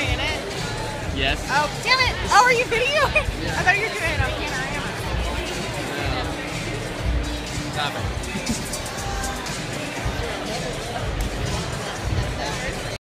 in it? Yes. Oh, damn it! Oh, are you videoing? I thought you were